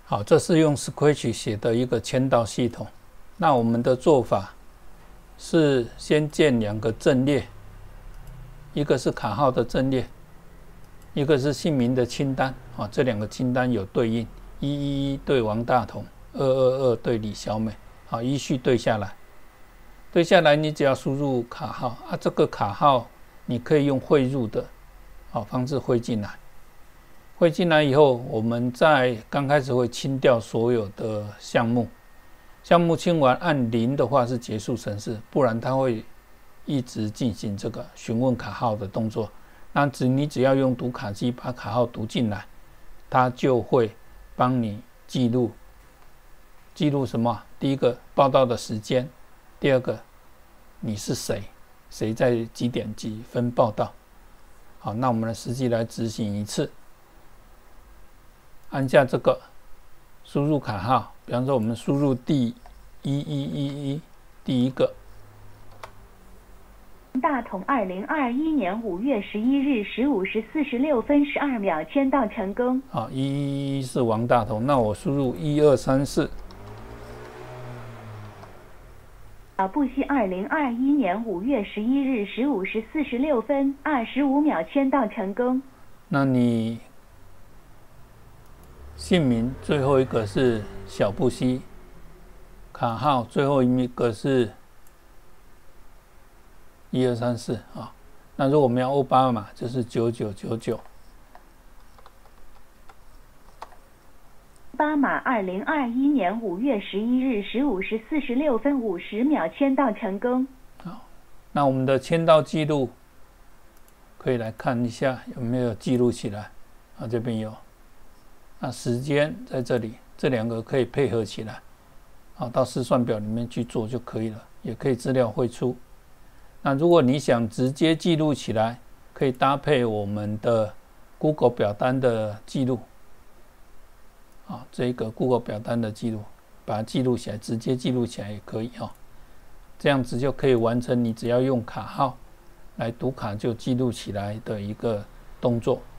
好，这是用 Scratch 写的一个签到系统。那我们的做法是先建2个阵列，一个是卡号的阵列，一个是姓名的清单。这2个清单有对应，111对王大同，222对李小美。依序对下来。对下来，你只要输入卡号这个卡号你可以用汇入的方式汇进来。汇进来以后，我们在刚开始会清掉所有的项目，项目清完按0的话是结束程式，不然它会一直进行这个询问卡号的动作。那你只要用读卡机把卡号读进来，它就会帮你记录什么？第一个报到的时间，第二个你是谁，谁在几点几分报到。好，那我们实际来执行一次。按下这个输入卡号，比方说我们输入第1111第一个大同2021年5月11日15时46分12秒签到成功。 好，111是王大同，那我输入1234。 小布希2021年5月11日15时46分25秒签到成功。 那你姓名最后一个是小布希，卡号最后一个是1234那如果我们要奥巴马就是9999。 奥巴马2021年5月11日15时46分50秒签到成功。 好，那我们的签到记录可以来看一下有没有记录起来。这边有。那时间在这里，这2个可以配合起来，到试算表里面去做就可以了，也可以资料汇出。那如果你想直接记录起来，可以搭配我们的 Google 表单的记录，这个 Google 表单的记录，把它记录起来，直接记录起来也可以这样子就可以完成你只要用卡号来读卡就记录起来的一个动作。